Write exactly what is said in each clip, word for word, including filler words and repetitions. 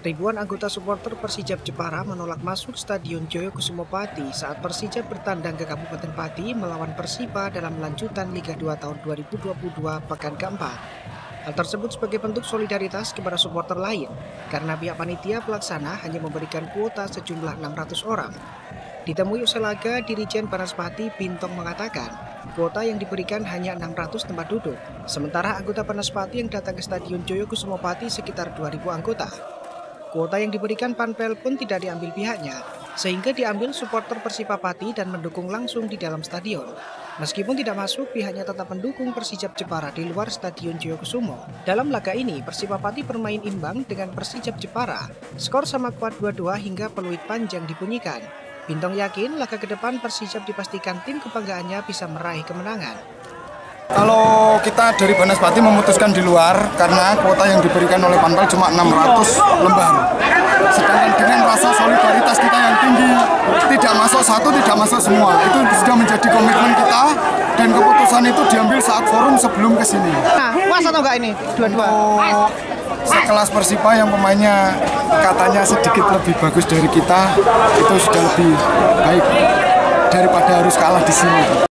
Ribuan anggota supporter Persijap Jepara menolak masuk Stadion Joyokusumo Pati saat Persijap bertandang ke Kabupaten Pati melawan Persiba dalam lanjutan Liga dua tahun dua ribu dua puluh dua pekan keempat. Hal tersebut sebagai bentuk solidaritas kepada supporter lain, karena pihak panitia pelaksana hanya memberikan kuota sejumlah enam ratus orang. Ditemui usai laga, Dirijen Banaspati Bintong mengatakan, kuota yang diberikan hanya enam ratus tempat duduk, sementara anggota Banaspati yang datang ke Stadion Joyokusumo Pati sekitar dua ribu anggota. Kuota yang diberikan Panpel pun tidak diambil pihaknya, sehingga diambil supporter Persiba Pati dan mendukung langsung di dalam stadion. Meskipun tidak masuk, pihaknya tetap mendukung Persijap Jepara di luar Stadion Joyokusumo. Dalam laga ini, Persiba Pati bermain imbang dengan Persijap Jepara. Skor sama kuat dua dua hingga peluit panjang dibunyikan. Bintong yakin laga ke depan Persijap dipastikan tim kebanggaannya bisa meraih kemenangan. Kalau kita dari Banaspati memutuskan di luar karena kuota yang diberikan oleh Panpel cuma enam ratus lembar. Sedangkan dengan rasa solidaritas kita yang tinggi, tidak masuk satu, tidak masuk semua. Itu sudah menjadi komitmen kita dan keputusan itu diambil saat forum sebelum ke sini. Nah, puas atau enggak ini? Dua-dua. Oh, sekelas Persiba yang pemainnya katanya sedikit lebih bagus dari kita, itu sudah lebih baik daripada harus kalah di sini.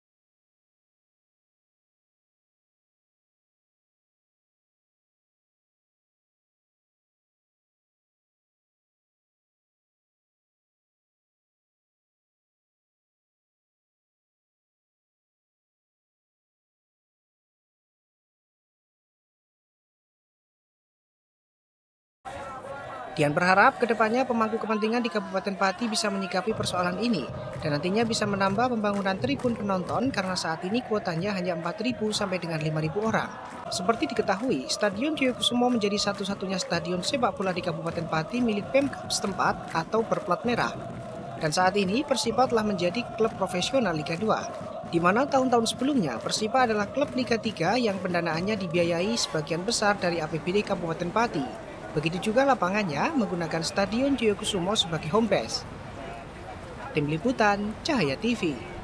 Dian berharap kedepannya pemangku kepentingan di Kabupaten Pati bisa menyikapi persoalan ini dan nantinya bisa menambah pembangunan tribun penonton karena saat ini kuotanya hanya empat ribu sampai dengan lima ribu orang. Seperti diketahui, Stadion Joyokusumo menjadi satu-satunya stadion sepak bola di Kabupaten Pati milik Pemkab setempat atau berplat merah. Dan saat ini Persiba telah menjadi klub profesional Liga dua, di mana tahun-tahun sebelumnya Persiba adalah klub Liga tiga yang pendanaannya dibiayai sebagian besar dari A P B D Kabupaten Pati. Begitu juga lapangannya menggunakan Stadion Joyokusumo sebagai home base. Tim Liputan Cahaya T V.